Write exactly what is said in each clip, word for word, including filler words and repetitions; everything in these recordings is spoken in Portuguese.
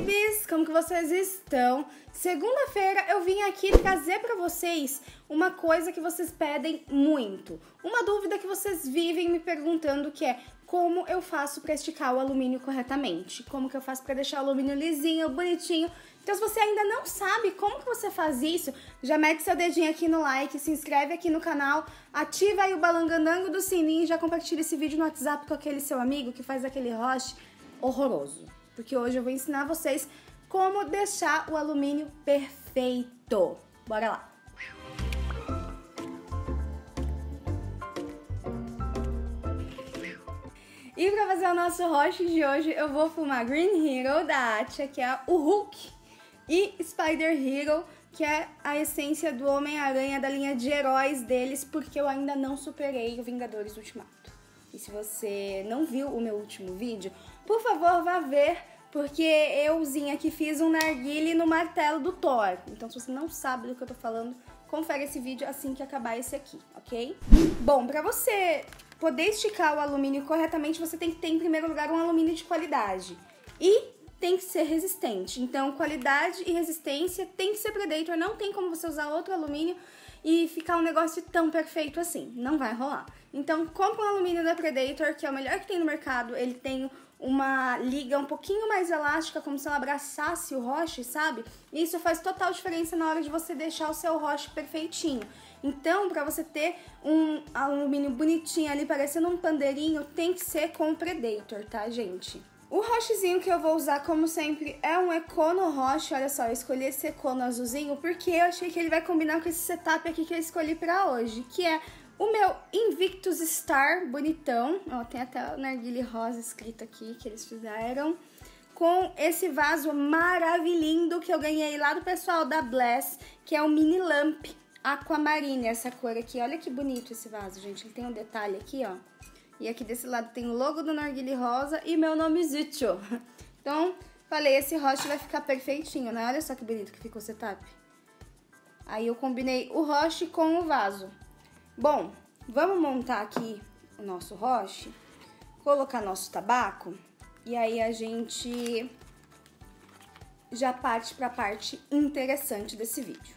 babies! Como que vocês estão? Segunda-feira eu vim aqui trazer pra vocês uma coisa que vocês pedem muito. Uma dúvida que vocês vivem me perguntando, que é como eu faço pra esticar o alumínio corretamente? Como que eu faço pra deixar o alumínio lisinho, bonitinho? Então, se você ainda não sabe como que você faz isso, já mete seu dedinho aqui no like, se inscreve aqui no canal, ativa aí o balangandango do sininho e já compartilha esse vídeo no WhatsApp com aquele seu amigo que faz aquele roche horroroso. Porque hoje eu vou ensinar vocês como deixar o alumínio perfeito. Bora lá! E pra fazer o nosso roche de hoje, eu vou fumar Green Hero da Atia, que é o Hulk, e Spider Hero, que é a essência do Homem-Aranha da linha de heróis deles, porque eu ainda não superei o Vingadores Ultimato. E se você não viu o meu último vídeo, por favor, vá ver, porque euzinha aqui fiz um narguile no martelo do Thor. Então, se você não sabe do que eu tô falando, confere esse vídeo assim que acabar esse aqui, ok? Bom, pra você poder esticar o alumínio corretamente, você tem que ter, em primeiro lugar, um alumínio de qualidade. E tem que ser resistente. Então, qualidade e resistência tem que ser Predator. Não tem como você usar outro alumínio e ficar um negócio tão perfeito assim. Não vai rolar. Então, compra um alumínio da Predator, que é o melhor que tem no mercado. Ele tem uma liga um pouquinho mais elástica, como se ela abraçasse o roche, sabe? E isso faz total diferença na hora de você deixar o seu roche perfeitinho. Então, para você ter um alumínio bonitinho ali, parecendo um pandeirinho, tem que ser com o Predator, tá, gente? O rochezinho que eu vou usar, como sempre, é um Econo Roche. Olha só, eu escolhi esse Econo azulzinho porque eu achei que ele vai combinar com esse setup aqui que eu escolhi pra hoje, que é o meu Invictus Star bonitão. Ó, tem até o narguile rosa escrito aqui que eles fizeram. Com esse vaso maravilhoso que eu ganhei lá do pessoal da Bless, que é o Mini Lamp Aquamarine, essa cor aqui. Olha que bonito esse vaso, gente. Ele tem um detalhe aqui, ó. E aqui desse lado tem o logo do narguile rosa e meu nome Zucho. Então, falei, esse roche vai ficar perfeitinho, né? Olha só que bonito que ficou o setup. Aí eu combinei o roche com o vaso. Bom, vamos montar aqui o nosso roche, colocar nosso tabaco e aí a gente já parte para a parte interessante desse vídeo.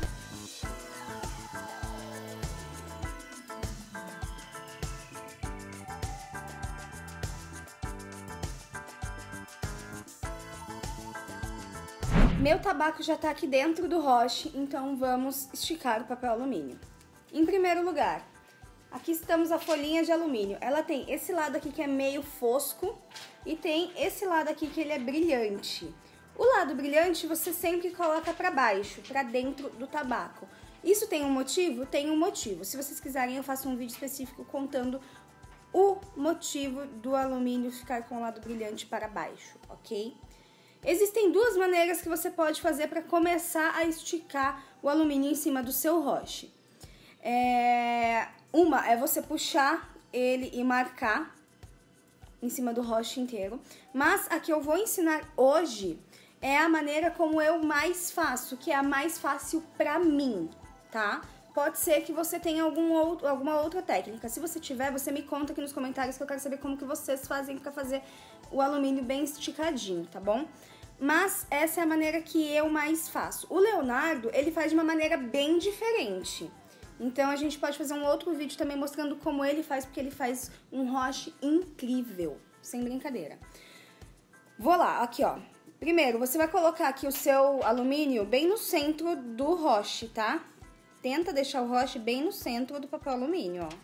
Meu tabaco já tá aqui dentro do roche, então vamos esticar o papel alumínio. Em primeiro lugar, aqui estamos a folhinha de alumínio. Ela tem esse lado aqui que é meio fosco e tem esse lado aqui que ele é brilhante. O lado brilhante você sempre coloca para baixo, para dentro do tabaco. Isso tem um motivo? Tem um motivo. Se vocês quiserem, eu faço um vídeo específico contando o motivo do alumínio ficar com o lado brilhante para baixo, ok? Existem duas maneiras que você pode fazer para começar a esticar o alumínio em cima do seu roche. É... Uma é você puxar ele e marcar em cima do roche inteiro. Mas a que eu vou ensinar hoje é a maneira como eu mais faço, que é a mais fácil pra mim, tá? Pode ser que você tenha algum outro, alguma outra técnica. Se você tiver, você me conta aqui nos comentários que eu quero saber como que vocês fazem pra fazer o alumínio bem esticadinho, tá bom? Mas essa é a maneira que eu mais faço. O Leonardo, ele faz de uma maneira bem diferente. Então a gente pode fazer um outro vídeo também mostrando como ele faz, porque ele faz um roche incrível, sem brincadeira. Vou lá, aqui ó. Primeiro, você vai colocar aqui o seu alumínio bem no centro do roche, tá? Tenta deixar o roche bem no centro do papel alumínio, ó.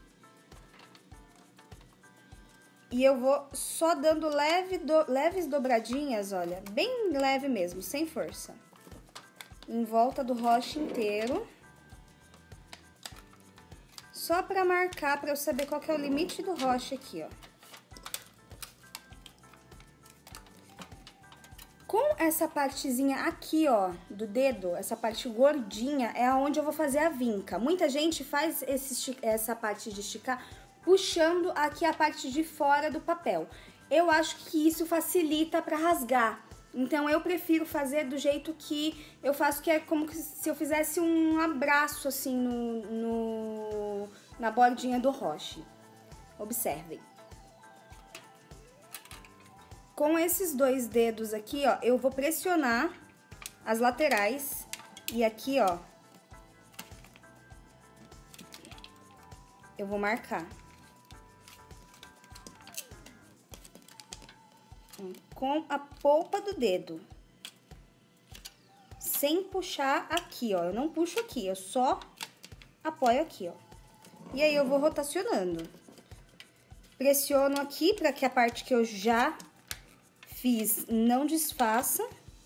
E eu vou só dando leve do, leves dobradinhas, olha, bem leve mesmo, sem força. Em volta do roche inteiro. Só pra marcar, pra eu saber qual que é o limite do roche aqui, ó. Com essa partezinha aqui, ó, do dedo, essa parte gordinha, é onde eu vou fazer a vinca. Muita gente faz esse, essa parte de esticar puxando aqui a parte de fora do papel. Eu acho que isso facilita pra rasgar. Então, eu prefiro fazer do jeito que eu faço, que é como se eu fizesse um abraço, assim, no, no, na bordinha do roche. Observem. com esses dois dedos aqui, ó, eu vou pressionar as laterais e aqui, ó, eu vou marcar. Com a polpa do dedo. Sem puxar aqui, ó. Eu não puxo aqui, eu só apoio aqui, ó. E aí eu vou rotacionando. Pressiono aqui para que a parte que eu já fiz não desfaça.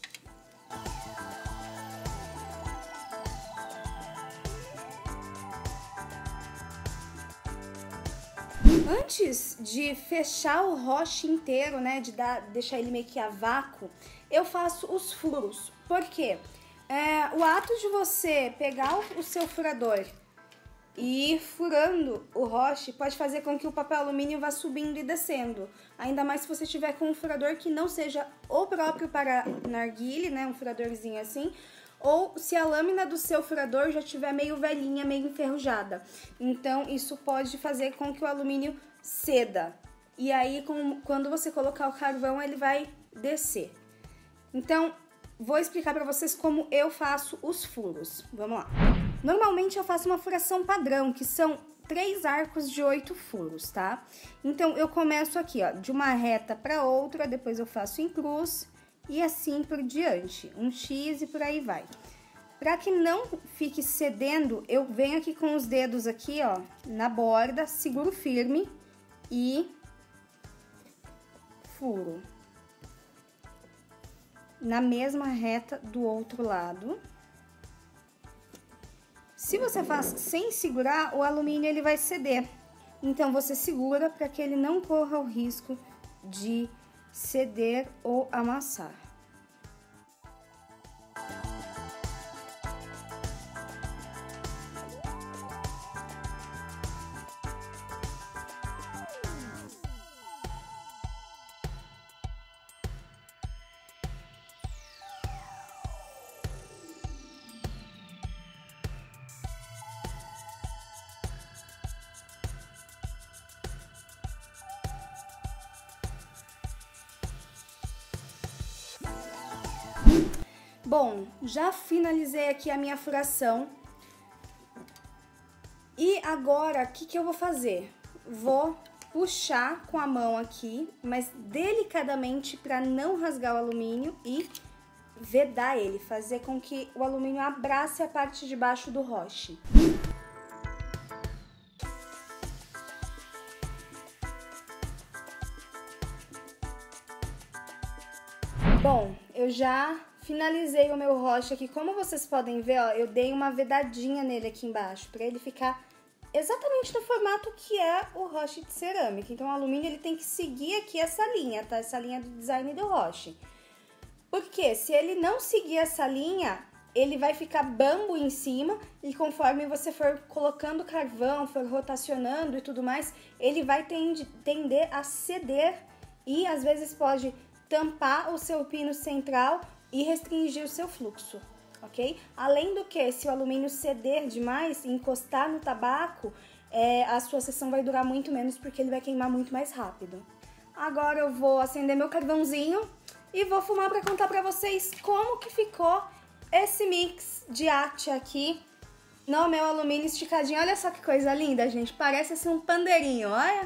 Antes de fechar o roche inteiro, né, de dar, deixar ele meio que a vácuo, eu faço os furos. Por quê? É, o ato de você pegar o, o seu furador e ir furando o roche pode fazer com que o papel alumínio vá subindo e descendo. Ainda mais se você tiver com um furador que não seja o próprio para narguile, né, um furadorzinho assim, ou se a lâmina do seu furador já estiver meio velhinha, meio enferrujada. Então, isso pode fazer com que o alumínio ceda. E aí, com, quando você colocar o carvão, ele vai descer. Então, vou explicar para vocês como eu faço os furos. Vamos lá. Normalmente, eu faço uma furação padrão, que são três arcos de oito furos, tá? Então, eu começo aqui, ó, de uma reta para outra, depois eu faço em cruz e assim por diante, um X e por aí vai. Para que não fique cedendo, eu venho aqui com os dedos aqui, ó, na borda, seguro firme e furo. Na mesma reta do outro lado. Se você faz sem segurar, o alumínio ele vai ceder. Então, você segura para que ele não corra o risco de ceder ou amassar. Bom, já finalizei aqui a minha furação. E agora, o que que eu vou fazer? Vou puxar com a mão aqui, mas delicadamente para não rasgar o alumínio e vedar ele, fazer com que o alumínio abrace a parte de baixo do roche. Bom, eu já finalizei o meu roche aqui. Como vocês podem ver, ó, eu dei uma vedadinha nele aqui embaixo, para ele ficar exatamente no formato que é o roche de cerâmica. Então, o alumínio ele tem que seguir aqui essa linha, tá? Essa linha do design do roche. Porque se ele não seguir essa linha, ele vai ficar bambo em cima e conforme você for colocando carvão, for rotacionando e tudo mais, ele vai tender a ceder e às vezes pode tampar o seu pino central e restringir o seu fluxo, ok? Além do que, se o alumínio ceder demais e encostar no tabaco, é, a sua sessão vai durar muito menos porque ele vai queimar muito mais rápido. Agora eu vou acender meu carvãozinho e vou fumar para contar para vocês como que ficou esse mix de arte aqui no meu alumínio esticadinho. Olha só que coisa linda, gente, parece assim um pandeirinho, olha!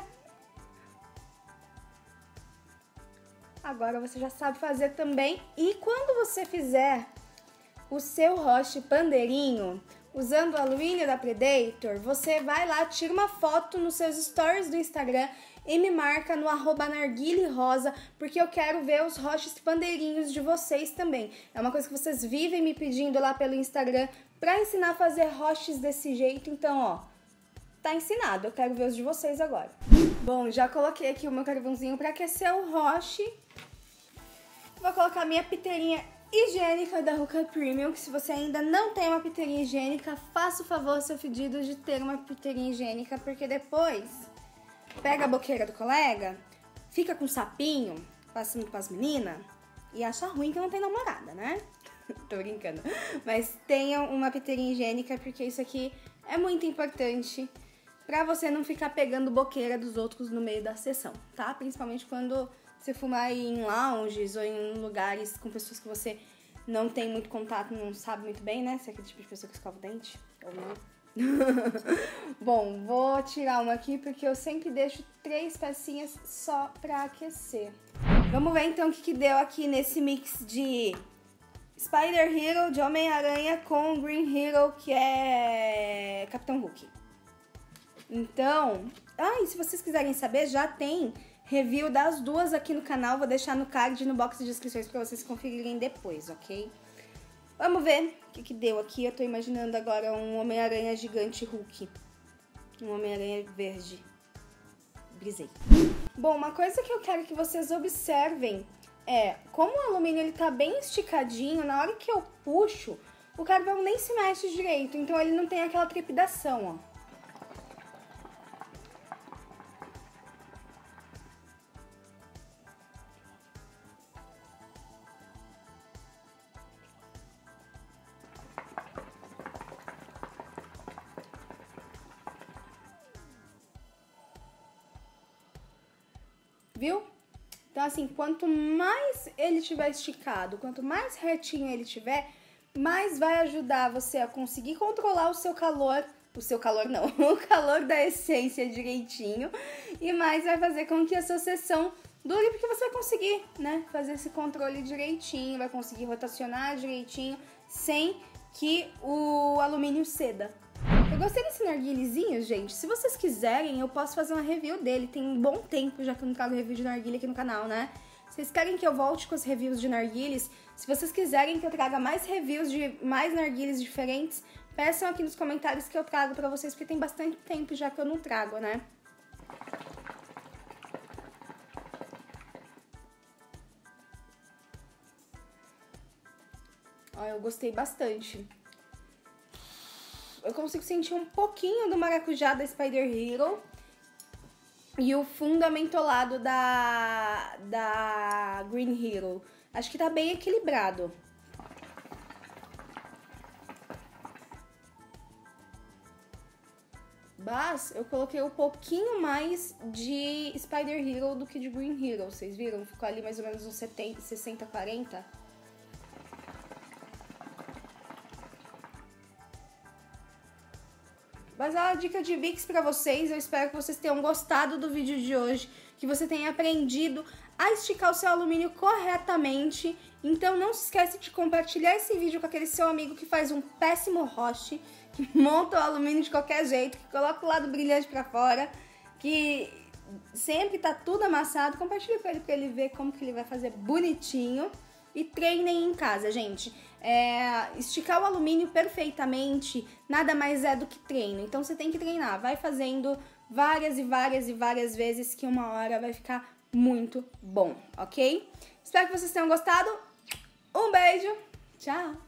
Agora você já sabe fazer também. E quando você fizer o seu roche pandeirinho, usando o alumínio da Predator, você vai lá, tira uma foto nos seus stories do Instagram e me marca no arroba narguilerosa, porque eu quero ver os roches pandeirinhos de vocês também. É uma coisa que vocês vivem me pedindo lá pelo Instagram pra ensinar a fazer roches desse jeito, então, ó, tá ensinado. Eu quero ver os de vocês agora. Bom, já coloquei aqui o meu carvãozinho pra aquecer o roche. Vou colocar minha piteirinha higiênica da Ruka Premium, que se você ainda não tem uma piteirinha higiênica, faça o favor, seu pedido de ter uma piteirinha higiênica, porque depois pega a boqueira do colega, fica com sapinho, passando pras meninas, e acha ruim que não tem namorada, né? Tô brincando. Mas tenham uma piteirinha higiênica, porque isso aqui é muito importante pra você não ficar pegando boqueira dos outros no meio da sessão, tá? Principalmente quando você fumar em lounges ou em lugares com pessoas que você não tem muito contato, não sabe muito bem, né? Se é aquele tipo de pessoa que escova o dente ou não. Bom, vou tirar uma aqui porque eu sempre deixo três pecinhas só pra aquecer. Vamos ver então o que, que deu aqui nesse mix de Spider Hero, de Homem-Aranha, com Green Hero, que é Capitão Hulk. Então, ah, e se vocês quiserem saber, já tem review das duas aqui no canal. Vou deixar no card e no box de descrições pra vocês conferirem depois, ok? Vamos ver o que, que deu aqui. Eu tô imaginando agora um Homem-Aranha gigante Hulk. Um Homem-Aranha verde. Brisei. Bom, uma coisa que eu quero que vocês observem é como o alumínio ele tá bem esticadinho. Na hora que eu puxo, o carvão nem se mexe direito. Então ele não tem aquela trepidação, ó. Viu? Então, assim, quanto mais ele tiver esticado, quanto mais retinho ele tiver, mais vai ajudar você a conseguir controlar o seu calor, o seu calor não, o calor da essência direitinho, e mais vai fazer com que a sua sessão dure, porque você vai conseguir, né, fazer esse controle direitinho, vai conseguir rotacionar direitinho, sem que o alumínio ceda. Eu gostei desse narguilezinho, gente. Se vocês quiserem, eu posso fazer uma review dele. Tem um bom tempo já que eu não trago review de narguilé aqui no canal, né? Se vocês querem que eu volte com os reviews de narguilés, se vocês quiserem que eu traga mais reviews de mais narguilés diferentes, peçam aqui nos comentários que eu trago pra vocês, porque tem bastante tempo já que eu não trago, né? Ó, eu gostei bastante. Eu consigo sentir um pouquinho do maracujá da Spider Hero e o fundo amentolado da, da Green Hero. Acho que tá bem equilibrado. Mas eu coloquei um pouquinho mais de Spider Hero do que de Green Hero. Vocês viram? Ficou ali mais ou menos uns setenta, sessenta, quarenta. Mas é uma dica de Vicks pra vocês. Eu espero que vocês tenham gostado do vídeo de hoje, que você tenha aprendido a esticar o seu alumínio corretamente. Então não se esquece de compartilhar esse vídeo com aquele seu amigo que faz um péssimo host, que monta o alumínio de qualquer jeito, que coloca o lado brilhante pra fora, que sempre tá tudo amassado. Compartilha com ele pra ele ver como que ele vai fazer bonitinho. E treinem em casa, gente. É, esticar o alumínio perfeitamente nada mais é do que treino. Então você tem que treinar. Vai fazendo várias e várias e várias vezes que uma hora vai ficar muito bom, ok? Espero que vocês tenham gostado. Um beijo. Tchau.